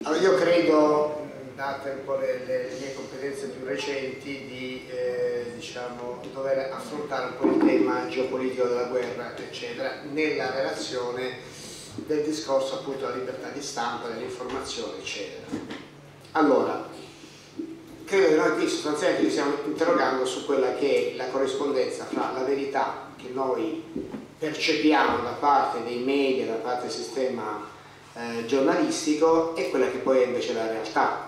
Allora, io credo, date un po' le mie competenze più recenti, di diciamo, dover affrontare un po' il tema geopolitico della guerra, eccetera, nella relazione del discorso appunto della libertà di stampa, dell'informazione, eccetera. Allora, credo che noi qui sostanzialmente ci stiamo interrogando su quella che è la corrispondenza fra la verità che noi percepiamo da parte dei media, da parte del sistema giornalistico, e quella che poi è invece la realtà.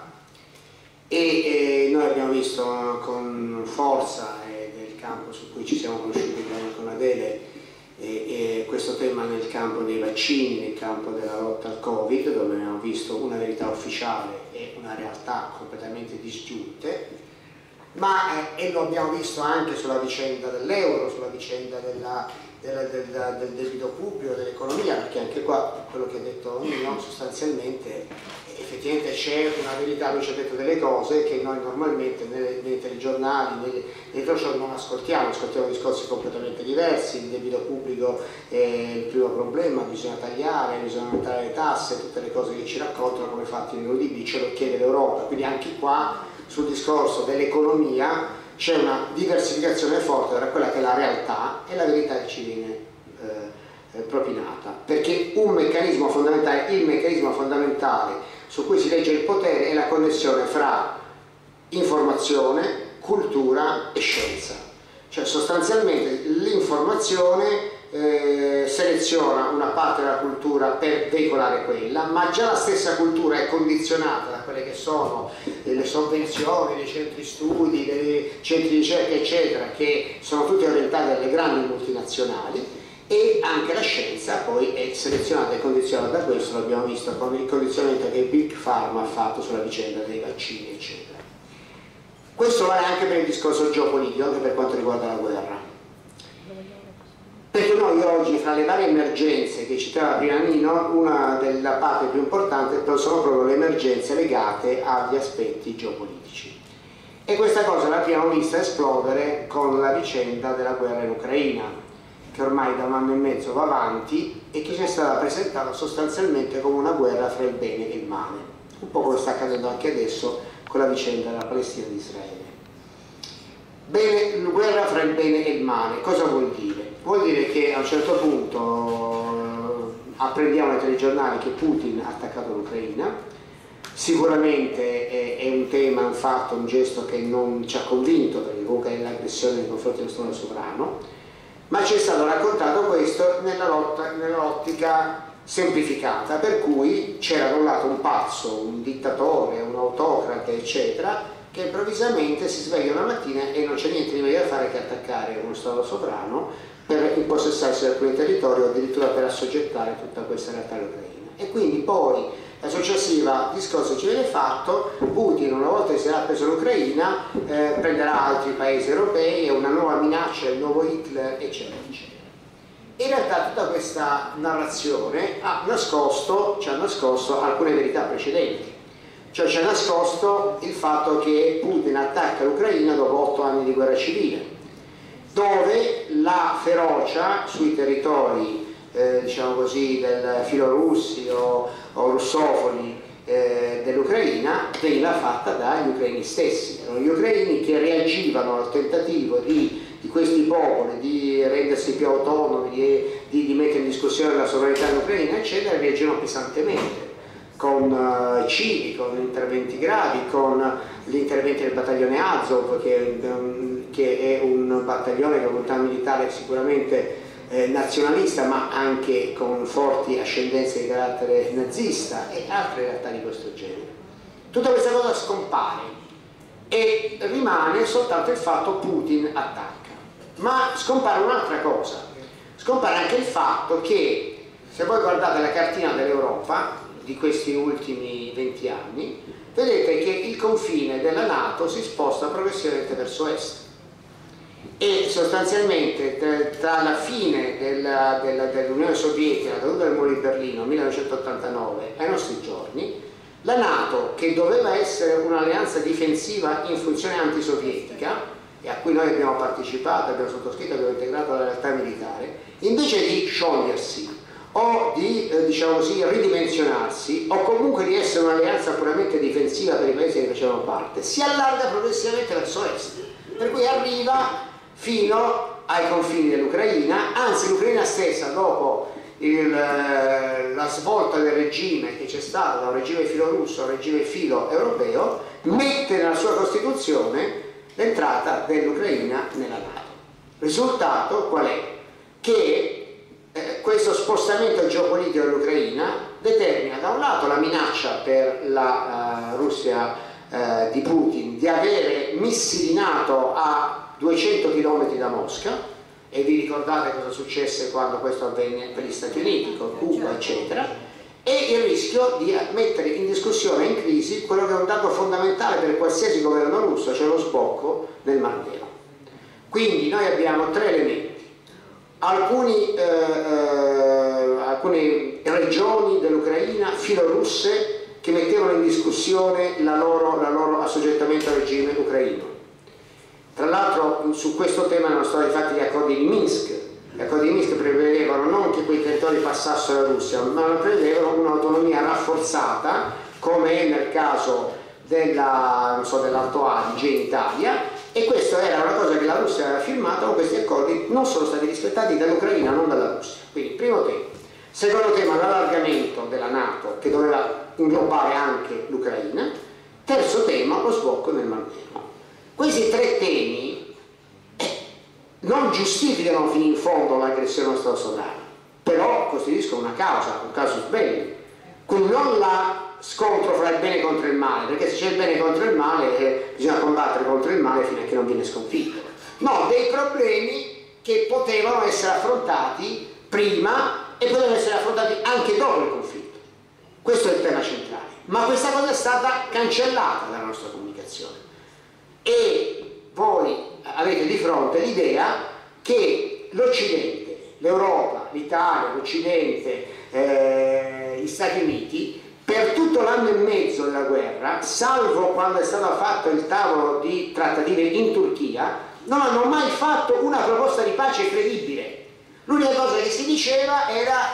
E noi abbiamo visto con forza, del campo su cui ci siamo conosciuti con Adele, questo tema nel campo dei vaccini, nel campo della lotta al Covid, dove abbiamo visto una verità ufficiale e una realtà completamente disgiunte, ma e lo abbiamo visto anche sulla vicenda dell'euro, sulla vicenda del debito pubblico, dell'economia, perché anche qua quello che ha detto Nino sostanzialmente effettivamente c'è una verità. Lui ci ha detto delle cose che noi normalmente nei telegiornali, nei talk show non ascoltiamo discorsi completamente diversi. Il debito pubblico è il primo problema, bisogna tagliare, bisogna aumentare le tasse, tutte le cose che ci raccontano come fatti nell'UDB, ce lo chiede l'Europa. Quindi anche qua sul discorso dell'economia c'è una diversificazione forte tra quella che è la realtà e la verità che ci viene propinata, perché un meccanismo fondamentale, il meccanismo fondamentale su cui si regge il potere, è la connessione fra informazione, cultura e scienza. Cioè sostanzialmente l'informazione seleziona una parte della cultura per veicolare quella, ma già la stessa cultura è condizionata da quelle che sono le sovvenzioni dei centri studi, dei centri di ricerca, eccetera, che sono tutti orientati alle grandi multinazionali, e anche la scienza poi è selezionata e condizionata da questo. L'abbiamo visto con il condizionamento che Big Pharma ha fatto sulla vicenda dei vaccini, eccetera. Questo vale anche per il discorso geopolitico, anche per quanto riguarda la guerra. Perché noi oggi, fra le varie emergenze che citava prima Nino, una della parte più importante sono proprio le emergenze legate agli aspetti geopolitici. E questa cosa l'abbiamo vista esplodere con la vicenda della guerra in Ucraina, che ormai da un anno e mezzo va avanti e che ci è stata presentata sostanzialmente come una guerra fra il bene e il male, un po' come sta accadendo anche adesso con la vicenda della Palestina e di Israele. Bene, guerra fra il bene e il male, cosa vuol dire? Vuol dire che a un certo punto apprendiamo ai telegiornali che Putin ha attaccato l'Ucraina. Sicuramente è un tema, un fatto, un gesto che non ci ha convinto, perché comunque è l'aggressione nei confronti dello Stato sovrano, ma ci è stato raccontato questo nell'ottica semplificata, per cui c'era da un lato un pazzo, un dittatore, un autocrate, eccetera, che improvvisamente si sveglia una mattina e non c'è niente di meglio da fare che attaccare uno Stato sovrano per impossessarsi di alcuni territori, o addirittura per assoggettare tutta questa realtà all'Ucraina. E quindi poi la successiva discorso che ci viene fatto: Putin, una volta che si sarà preso l'Ucraina, prenderà altri paesi europei, è una nuova minaccia, il nuovo Hitler, eccetera, eccetera. In realtà tutta questa narrazione ci ha nascosto alcune verità precedenti. Cioè ci ha nascosto il fatto che Putin attacca l'Ucraina dopo 8 anni di guerra civile, dove la ferocia sui territori diciamo così, del filorussi o russofoni dell'Ucraina veniva fatta dagli ucraini stessi. Erano gli ucraini che reagivano al tentativo di questi popoli di rendersi più autonomi, di mettere in discussione la sovranità ucraina, eccetera, e reagivano pesantemente, con cidi, con interventi gravi, con gli interventi del battaglione Azov, che è un battaglione con unità militare sicuramente nazionalista, ma anche con forti ascendenze di carattere nazista, e altre realtà di questo genere. Tutta questa cosa scompare e rimane soltanto il fatto Putin attacca. Ma scompare un'altra cosa, scompare anche il fatto che, se voi guardate la cartina dell'Europa di questi ultimi 20 anni, vedete che il confine della NATO si sposta progressivamente verso est, e sostanzialmente tra la fine dell'Unione Sovietica, la caduta del muro di Berlino 1989, ai nostri giorni, la NATO, che doveva essere un'alleanza difensiva in funzione antisovietica, e a cui noi abbiamo partecipato, abbiamo sottoscritto, abbiamo integrato la realtà militare, invece di sciogliersi o di diciamo così, ridimensionarsi o comunque di essere un'alleanza puramente difensiva per i paesi che facevano parte, si allarga progressivamente verso est, per cui arriva fino ai confini dell'Ucraina, anzi l'Ucraina stessa dopo la svolta del regime che c'è stata da un regime filorusso a un regime filo-europeo, mette nella sua Costituzione l'entrata dell'Ucraina nella NATO. Risultato qual è? Che questo spostamento geopolitico dell'Ucraina determina da un lato la minaccia per la Russia di Putin di avere missili NATO a 200 km da Mosca, e vi ricordate cosa successe quando questo avvenne per gli Stati Uniti, con Cuba eccetera, e il rischio di mettere in discussione e in crisi quello che è un dato fondamentale per qualsiasi governo russo, cioè lo sbocco del Mar Nero. Quindi noi abbiamo tre elementi: alcune regioni dell'Ucraina filorusse che mettevano in discussione la loro assoggettamento al regime ucraino. Tra l'altro su questo tema erano stati fatti gli accordi di Minsk. Gli accordi di Minsk prevedevano non che quei territori passassero alla Russia, ma prevedevano un'autonomia rafforzata, come è nel caso dell'Alto Adige in Italia, e questa era una cosa che la Russia aveva firmato, ma questi accordi non sono stati rispettati dall'Ucraina, non dalla Russia. Quindi primo tema. Secondo tema, l'allargamento della NATO, che doveva inglobare anche l'Ucraina. Terzo tema, lo sbocco nel Mar Nero. Questi tre temi non giustificano fino in fondo l'aggressione allo Stato sovrano, però costituiscono una causa, un casus belli. Quindi non la scontro fra il bene contro il male, perché se c'è il bene contro il male bisogna combattere contro il male fino a che non viene sconfitto. No, dei problemi che potevano essere affrontati prima e potevano essere affrontati anche dopo il conflitto. Questo è il tema centrale. Ma questa cosa è stata cancellata dalla nostra comunicazione. E voi avete di fronte l'idea che l'Occidente, l'Europa, l'Italia, l'Occidente, gli Stati Uniti, per tutto l'anno e mezzo della guerra, salvo quando è stato fatto il tavolo di trattative in Turchia, non hanno mai fatto una proposta di pace credibile. L'unica cosa che si diceva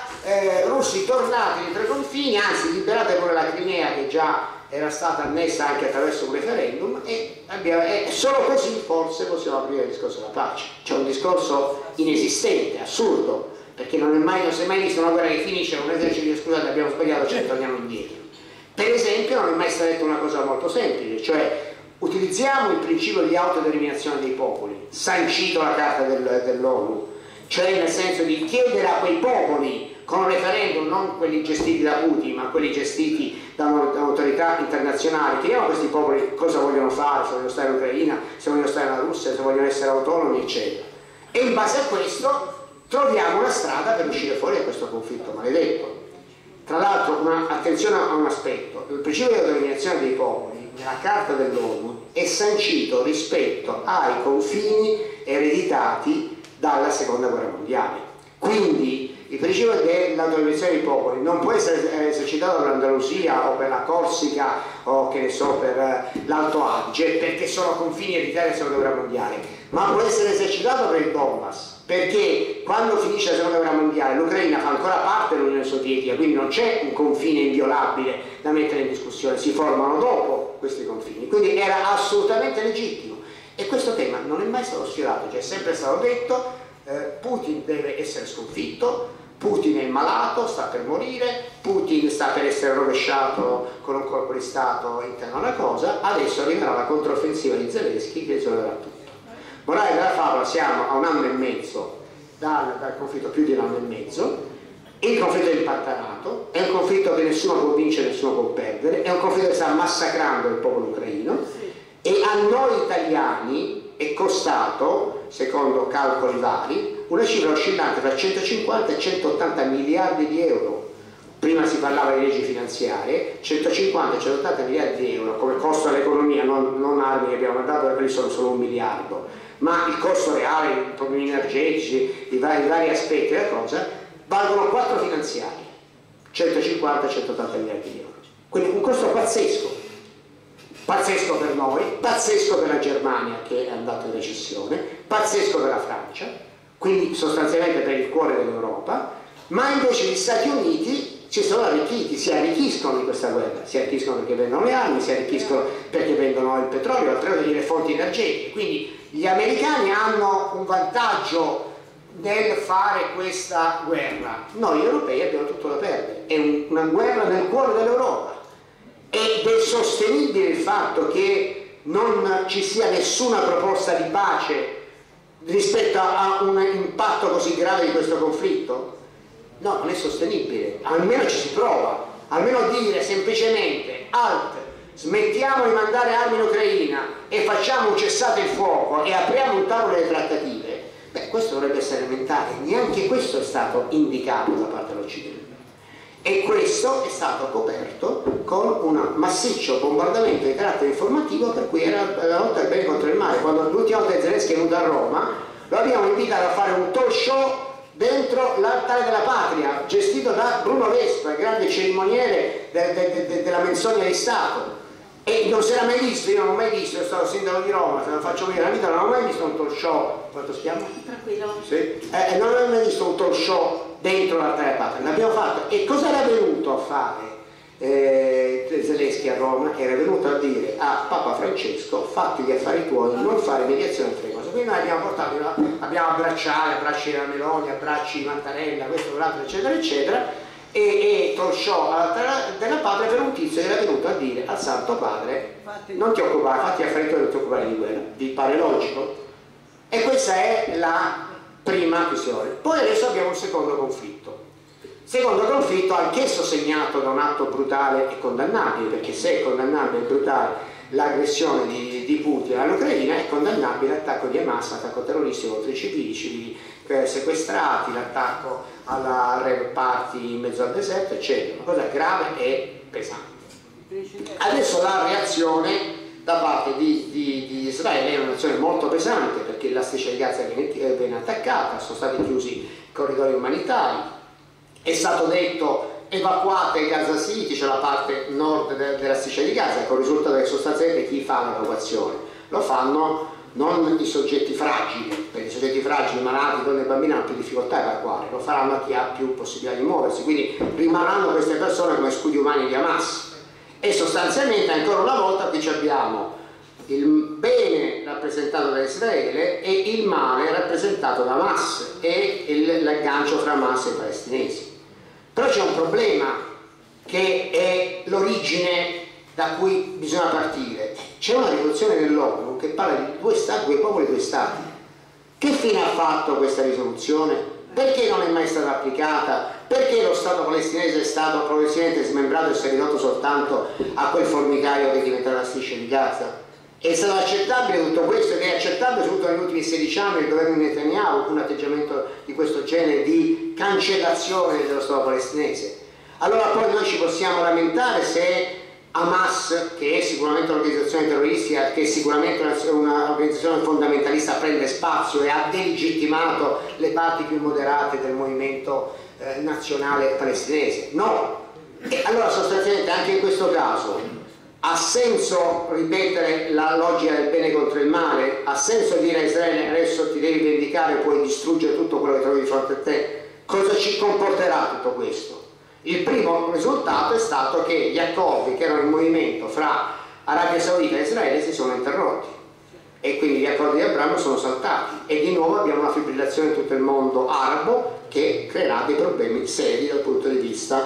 era russi tornati dietro i confini, anzi liberate pure la Crimea che già era stata annessa anche attraverso un referendum, e solo così forse possiamo aprire il discorso della pace. C'è un discorso inesistente, assurdo, perché non si è mai vista una guerra che finisce con un esercito di scusate abbiamo sbagliato, ci torniamo indietro. Per esempio non è mai stata detta una cosa molto semplice, cioè utilizziamo il principio di autodeterminazione dei popoli, sancito la Carta dell'ONU, cioè nel senso di chiedere a quei popoli con un referendum, non quelli gestiti da Putin, ma quelli gestiti da un'autorità internazionale, chiediamo a questi popoli cosa vogliono fare, se vogliono stare in Ucraina, se vogliono stare nella Russia, se vogliono essere autonomi, eccetera. E in base a questo troviamo una strada per uscire fuori da questo conflitto maledetto. Tra l'altro, attenzione a un aspetto: il principio di autodeterminazione dei popoli nella Carta dell'ONU è sancito rispetto ai confini ereditati dalla Seconda Guerra Mondiale. Quindi il principio dell'autodeterminazione dei popoli non può essere esercitato per l'Andalusia o per la Corsica o che ne so per l'Alto Adige, perché sono confini ereditati dalla Seconda Guerra Mondiale, ma può essere esercitato per il Donbass, perché quando finisce la Seconda Guerra Mondiale l'Ucraina fa ancora parte dell'Unione Sovietica, quindi non c'è un confine inviolabile da mettere in discussione, si formano dopo questi confini, quindi era assolutamente legittimo. E questo tema non è mai stato sfiorato, cioè è sempre stato detto Putin deve essere sconfitto, Putin è malato, sta per morire, Putin sta per essere rovesciato con un colpo di Stato interno alla cosa, adesso arriverà la controffensiva di Zelensky che risolverà tutto. Morale della favola, siamo a un anno e mezzo dal conflitto, più di un anno e mezzo, il conflitto è impantanato, è un conflitto che nessuno può vincere, nessuno può perdere, è un conflitto che sta massacrando il popolo ucraino, e a noi italiani è costato, secondo calcoli vari, una cifra oscillante tra 150 e 180 miliardi di euro. Prima si parlava di leggi finanziarie, 150 e 180 miliardi di euro come costo all'economia, non armi che abbiamo mandato perché sono solo 1 miliardo, ma il costo reale, i problemi energetici, i vari aspetti della cosa, valgono 4 finanziari, 150 e 180 miliardi di euro. Quindi un costo pazzesco. Pazzesco per noi, pazzesco per la Germania che è andata in recessione, pazzesco per la Francia, quindi sostanzialmente per il cuore dell'Europa, ma invece gli Stati Uniti si sono arricchiti, si arricchiscono di questa guerra, si arricchiscono perché vendono le armi, si arricchiscono perché vendono il petrolio, altre le fonti energetiche, quindi gli americani hanno un vantaggio nel fare questa guerra. Noi europei abbiamo tutto da perdere, è una guerra nel cuore dell'Europa ed è sostenibile il fatto che non ci sia nessuna proposta di pace rispetto a un impatto così grave di questo conflitto? No, non è sostenibile, almeno ci si prova, almeno dire semplicemente halt, smettiamo di mandare armi in Ucraina e facciamo un cessate il fuoco e apriamo un tavolo delle trattative. Beh, questo dovrebbe essere elementare, neanche questo è stato indicato da parte dell'Occidente. E questo è stato coperto con un massiccio bombardamento di carattere informativo, per cui era la lotta del bene contro il male. Quando l'ultima volta Zelensky è venuto a Roma, lo abbiamo invitato a fare un talk show dentro l'altare della patria, gestito da Bruno Vespa, il grande cerimoniere della menzogna di Stato. E non si era mai visto, io non ho mai visto, io sono sindaco di Roma, se lo faccio vedere la vita, non ho mai visto un talk show, quanto si chiama? Tranquillo. Sì. Non ho mai visto un talk show dentro l'altare della patria, l'abbiamo fatto. E cosa era venuto a fare Zelensky a Roma? Era venuto a dire a Papa Francesco: fatti gli affari tuoi, non fare mediazione tra le cose. Quindi noi abbiamo portato, abbiamo abbracci della Meloni, abbracci di Mattarella, questo, quell'altro, eccetera, eccetera, e talk show all'altare della patria per un tizio che era venuto a dire al Santo Padre: non ti occupare, fatti gli affari tuoi, non ti occupare di guerra. Vi pare logico? E questa è la prima questione. Poi adesso abbiamo un secondo conflitto. Secondo conflitto, anch'esso segnato da un atto brutale e condannabile, perché se è condannabile e brutale l'aggressione di Putin all'Ucraina, è condannabile l'attacco di Hamas, l'attacco terroristico contro i civili sequestrati, l'attacco alla rave party in mezzo al deserto, eccetera. Una cosa grave e pesante. Adesso la reazione da parte di Israele è una reazione molto pesante, perché la striscia di Gaza viene attaccata, sono stati chiusi corridoi umanitari, è stato detto evacuate Gaza City, cioè la parte nord della striscia di Gaza, con il risultato che sostanzialmente chi fa l'evacuazione lo fanno non i soggetti fragili, perché i soggetti fragili, malati, donne e bambini hanno più difficoltà a evacuare, lo faranno chi ha più possibilità di muoversi, quindi rimarranno queste persone come scudi umani di Hamas. E sostanzialmente ancora una volta qui abbiamo il bene rappresentato da Israele e il male rappresentato da Hamas e l'aggancio fra Hamas e i palestinesi. Però c'è un problema che è l'origine da cui bisogna partire. C'è una risoluzione dell'ONU che parla di due stati, due popoli, due stati. Che fine ha fatto questa risoluzione? Perché non è mai stata applicata? Perché lo Stato palestinese è stato progressivamente smembrato e si è ridotto soltanto a quel formicaio che è diventata la striscia di Gaza? È stato accettabile tutto questo, che è accettabile soprattutto negli ultimi 16 anni del governo di Netanyahu un atteggiamento di questo genere di cancellazione dello Stato palestinese? Allora poi noi ci possiamo lamentare se Hamas, che è sicuramente un'organizzazione terroristica, che è sicuramente un'organizzazione fondamentalista, prende spazio e ha delegittimato le parti più moderate del movimento nazionale palestinese? No. E allora sostanzialmente anche in questo caso ha senso ripetere la logica del bene contro il male? Ha senso dire a Israele: adesso ti devi vendicare, puoi distruggere tutto quello che trovi di fronte a te? Cosa ci comporterà tutto questo? Il primo risultato è stato che gli accordi che erano in movimento fra Arabia Saudita e Israele si sono interrotti e quindi gli accordi di Abramo sono saltati e di nuovo abbiamo una fibrillazione in tutto il mondo arabo che creerà dei problemi seri dal punto di vista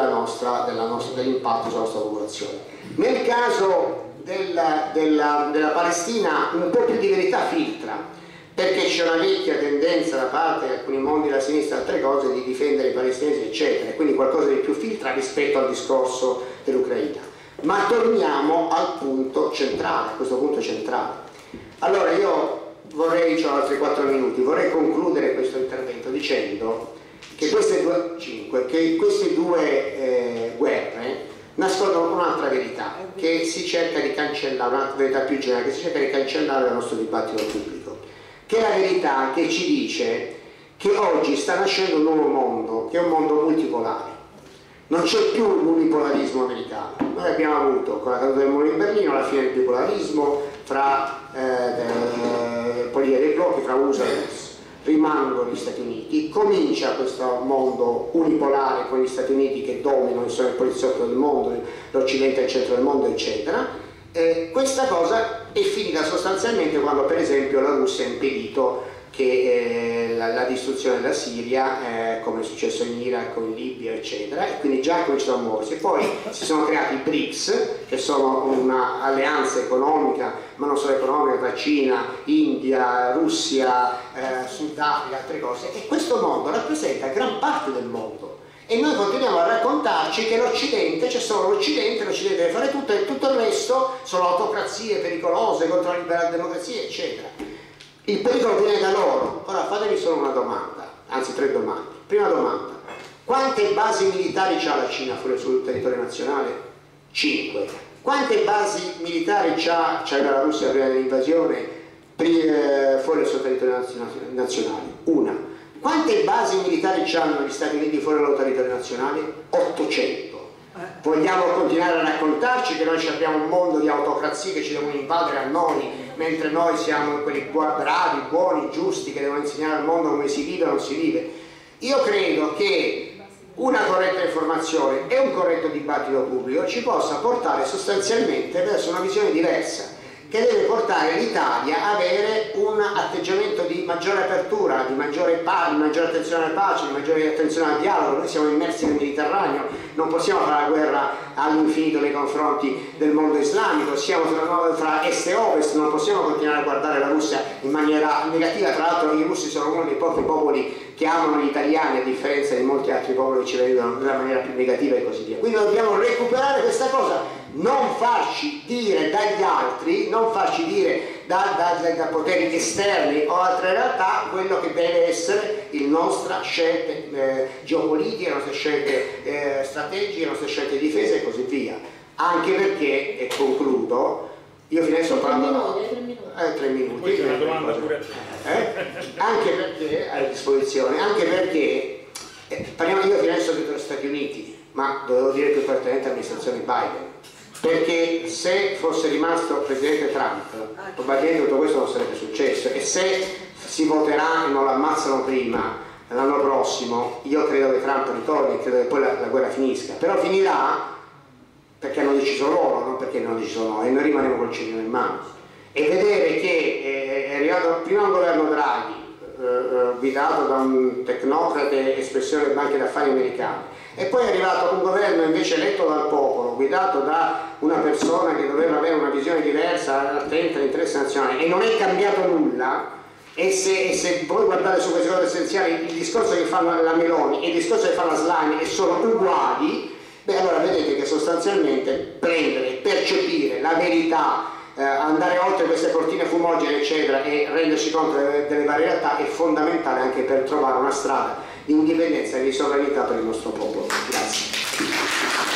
dell'impatto sulla nostra popolazione. Nel caso della Palestina un po' più di verità filtra, perché c'è una vecchia tendenza da parte di alcuni mondi della sinistra e altre cose di difendere i palestinesi eccetera, quindi qualcosa di più filtra rispetto al discorso dell'Ucraina. Ma torniamo al punto centrale, a questo punto centrale. Allora io vorrei, ho altri 4 minuti, vorrei concludere questo intervento dicendo che queste due guerre nascondono un'altra verità che si cerca di cancellare, una verità più generale che si cerca di cancellare dal nostro dibattito pubblico, che è la verità che ci dice che oggi sta nascendo un nuovo mondo, che è un mondo multipolare. Non c'è più l'unipolarismo americano. Noi abbiamo avuto, con la caduta del muro di Berlino, la fine del bipolarismo fra politica dei blocchi, fra USA e US. rimangono gli Stati Uniti, comincia questo mondo unipolare con gli Stati Uniti che dominano, sono il poliziotto del mondo, l'Occidente è il centro del mondo, eccetera. Questa cosa è finita sostanzialmente quando per esempio la Russia ha impedito che la distruzione della Siria, come è successo in Iraq o in Libia, eccetera, e quindi già è cominciato a muoversi. Poi si sono creati i BRICS, che sono un'alleanza economica, ma non solo economica, tra Cina, India, Russia, Sudafrica, altre cose, e questo mondo rappresenta gran parte del mondo. E noi continuiamo a raccontarci che l'Occidente, c'è solo l'Occidente deve fare tutto e tutto il resto sono autocrazie pericolose contro la libera democrazia, eccetera. Il pericolo viene da loro. Ora fatevi solo una domanda, anzi 3 domande. Prima domanda: quante basi militari c'ha la Cina fuori sul territorio nazionale? 5. Quante basi militari c'ha la Russia prima dell'invasione fuori sul territorio nazionale? 1. Quante basi militari hanno gli Stati Uniti fuori dal territorio nazionale? 800. Vogliamo continuare a raccontarci che noi abbiamo un mondo di autocrazie che ci devono invadere a noi, mentre noi siamo quelli bravi, buoni, giusti, che devono insegnare al mondo come si vive o non si vive? Io credo che una corretta informazione e un corretto dibattito pubblico ci possa portare sostanzialmente verso una visione diversa, che deve portare l'Italia a avere un atteggiamento di maggiore apertura, di maggiore attenzione alla pace, di maggiore attenzione al dialogo. Noi siamo immersi nel Mediterraneo, non possiamo fare la guerra all'infinito nei confronti del mondo islamico, siamo fra est e ovest, non possiamo continuare a guardare la Russia in maniera negativa. Tra l'altro i russi sono uno dei pochi popoli che amano gli italiani, a differenza di molti altri popoli che ci vedono nella maniera più negativa e così via. Quindi dobbiamo recuperare questa cosa, non farci dire dagli altri, non farci dire da poteri esterni o altre realtà quello che deve essere le nostre scelte geopolitiche, le nostre scelte strategiche, le nostre scelte di difesa e così via. Anche perché, e concludo, io fino adesso parlando 3 minuti. Poi c'è una domanda pure anche perché a disposizione, anche perché parliamo, io fino adesso ho detto gli Stati Uniti, ma dovevo dire più pertinente all'amministrazione Biden, perché se fosse rimasto il presidente Trump probabilmente tutto questo non sarebbe successo, e se si voterà e non lo ammazzano prima l'anno prossimo, io credo che Trump ritorni, credo che poi la guerra finisca, però finirà perché hanno deciso loro, non perché non hanno deciso noi, e noi rimaniamo col cerino in mano. E vedere che è arrivato prima un governo Draghi guidato da un tecnocrate espressione delle banche d'affari americane, e poi è arrivato un governo invece eletto dal popolo, guidato da una persona che doveva avere una visione diversa, attenta all'interesse nazionale, e non è cambiato nulla. E se voi guardate su queste cose essenziali, il discorso che fa la Meloni e il discorso che fa la Slani sono uguali, beh, allora vedete che sostanzialmente prendere, percepire la verità, andare oltre queste cortine fumogene eccetera, e rendersi conto delle varie realtà è fondamentale anche per trovare una strada di indipendenza e di sovranità per il nostro popolo. Grazie.